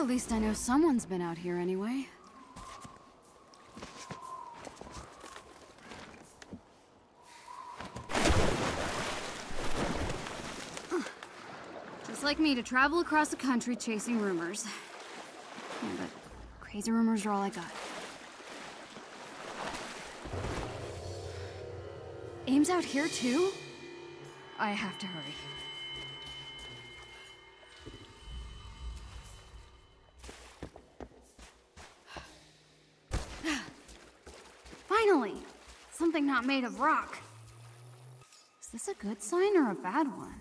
At least I know someone's been out here anyway. Just like me to travel across the country chasing rumors. Yeah, but crazy rumors are all I got. Aim's out here too? I have to hurry. Finally! Something not made of rock. Is this a good sign or a bad one?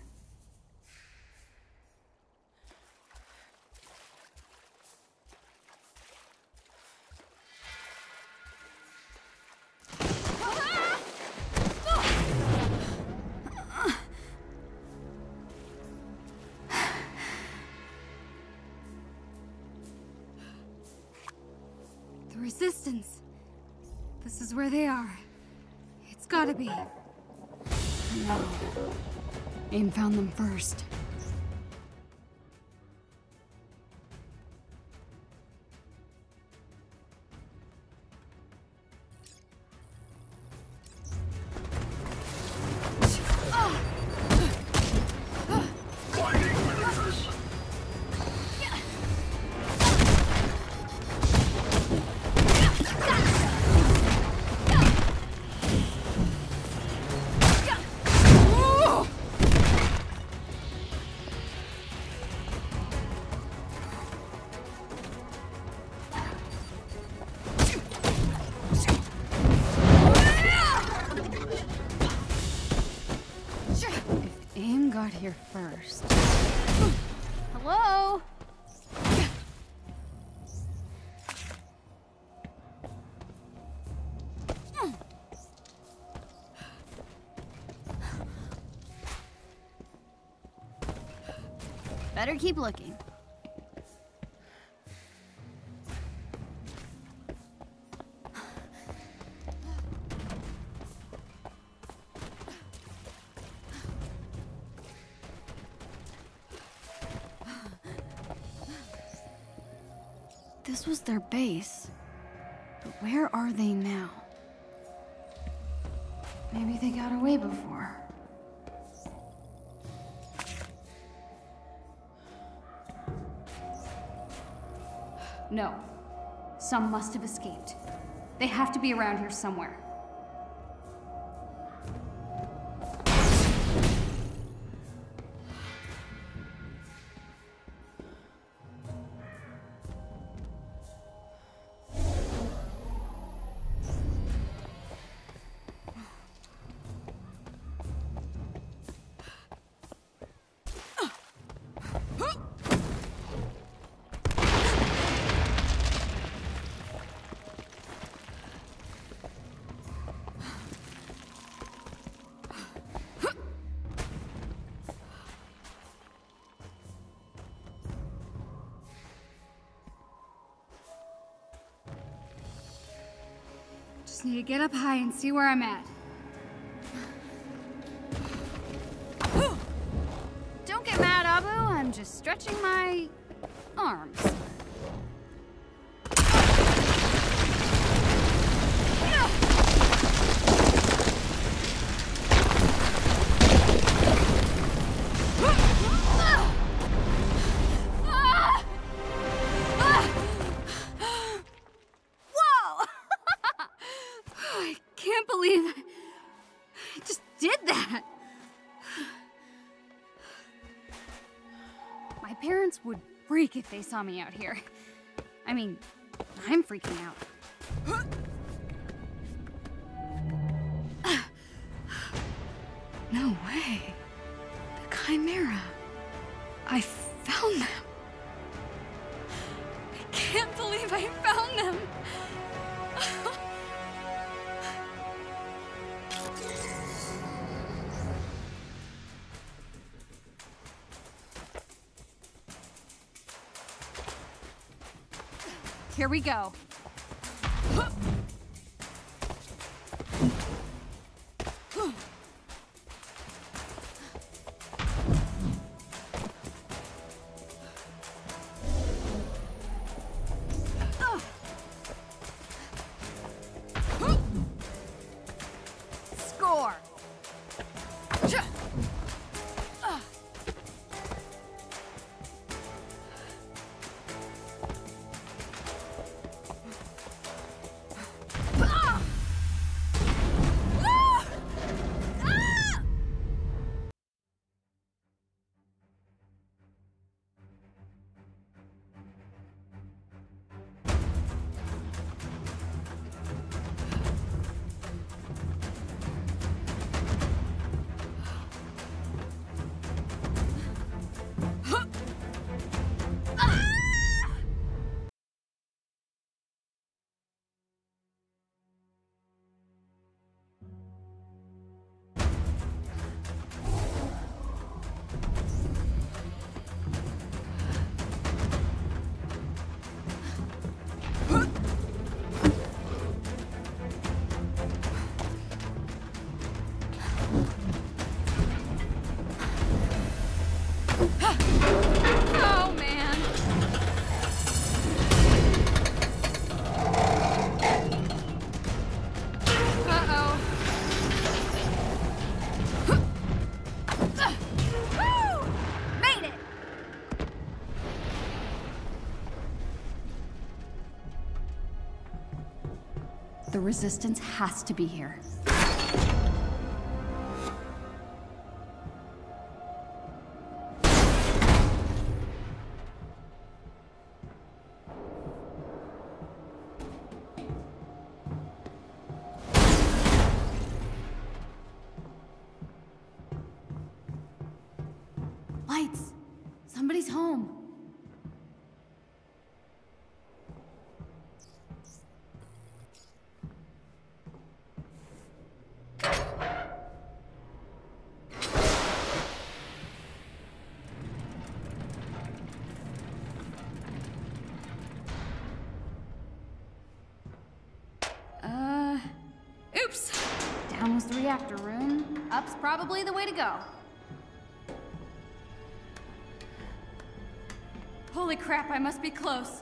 The Resistance. This is where they are. It's gotta be. No. AIM found them first. Got here first. Hello? Better keep looking. This was their base. But where are they now? Maybe they got away before. No. Some must have escaped. They have to be around here somewhere. Just need to get up high and see where I'm at. Don't get mad, Abu. I'm just stretching my arms. My parents would freak if they saw me out here. I mean, I'm freaking out. No way. The Chimera. I found them. I can't believe I found them. Here we go. The Resistance has to be here. Lights! Somebody's home. Oops! Down was the reactor room. Up's probably the way to go. Holy crap, I must be close.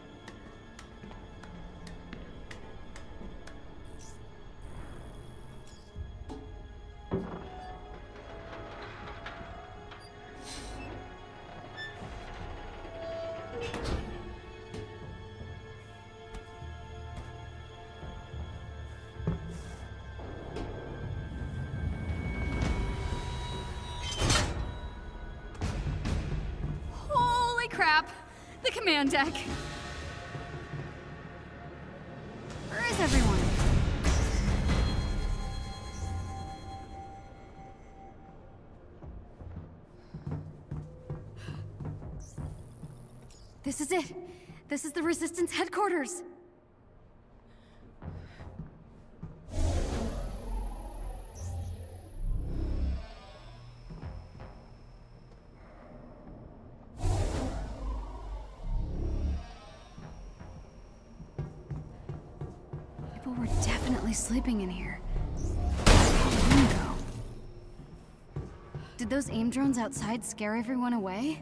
Crap! The command deck! Where is everyone? This is it! This is the Resistance headquarters! People were definitely sleeping in here. Where'd the go? Did those AIM drones outside scare everyone away?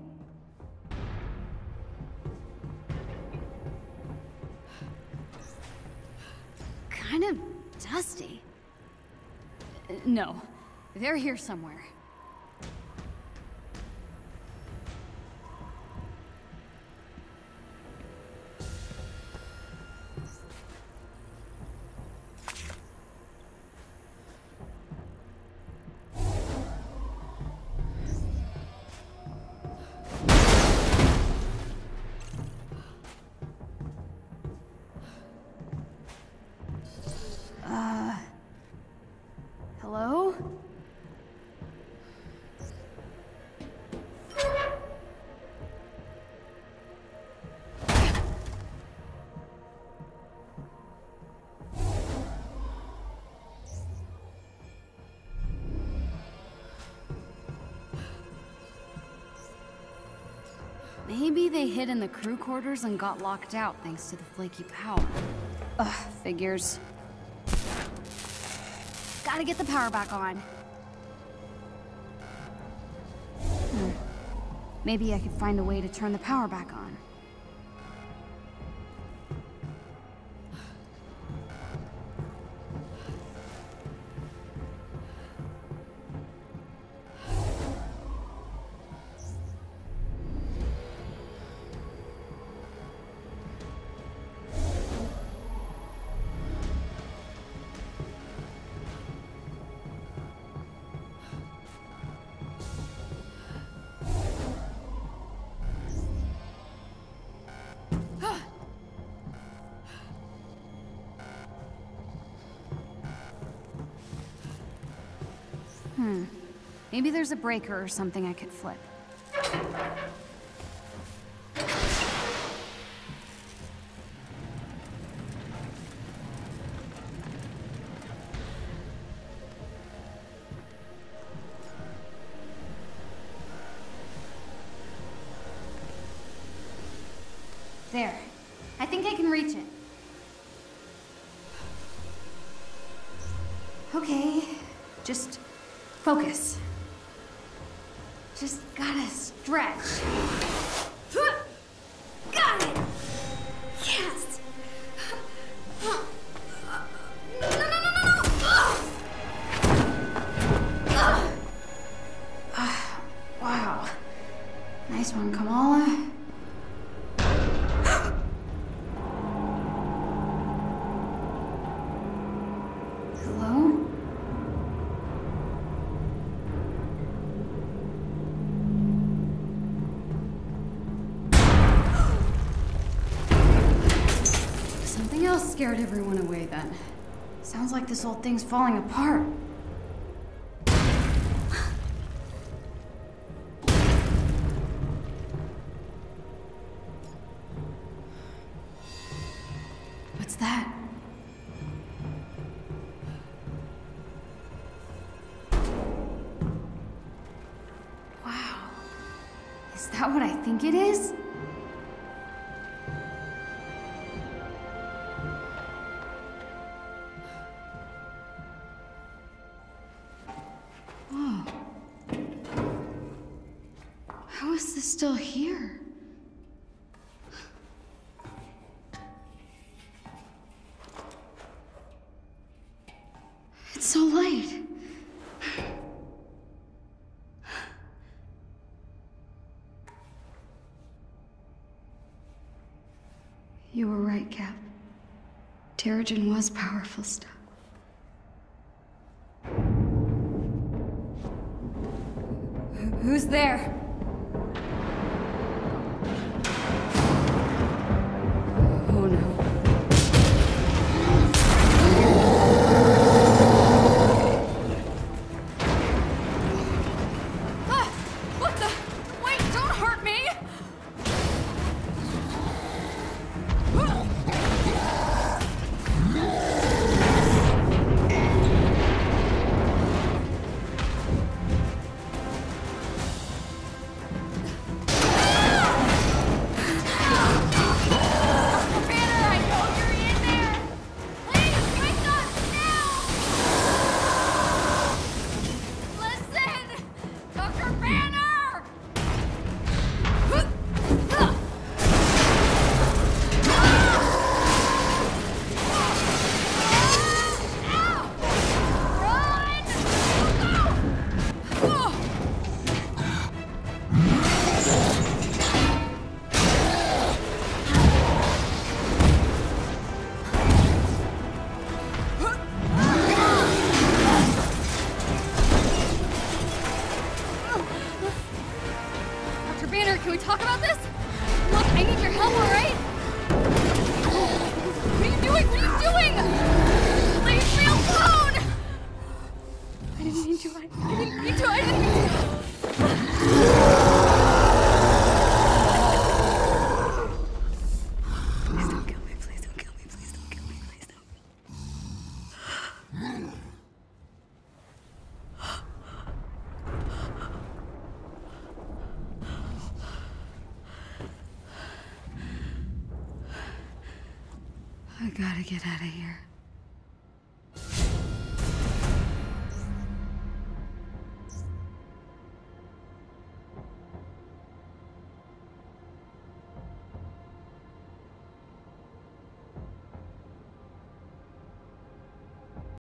Kind of dusty. No, they're here somewhere. Hello? Maybe they hid in the crew quarters and got locked out thanks to the flaky power. Ugh, figures. Gotta get the power back on. Maybe I could find a way to turn the power back on. Maybe there's a breaker or something I could flip. There. I think I can reach it. Okay. Just focus. Just gotta stretch. Got it! Yes! No, no, no, no, no! Wow. Nice one, Kamala. scared everyone away then. Sounds like this old thing's falling apart. What's that? Wow. Is that what I think it is? Whoa. How is this still here? It's so light. You were right, Cap. Terrigen was powerful stuff. Who's there? Oh no. Ah! What the? Wait, don't hurt me! Banner, can we talk about this? Look, I need your help, alright? What are you doing? What are you doing? Leave me alone! I didn't mean to. I didn't mean to. Please don't kill me. Please don't kill me. Please don't kill me. Please don't. I gotta get out of here.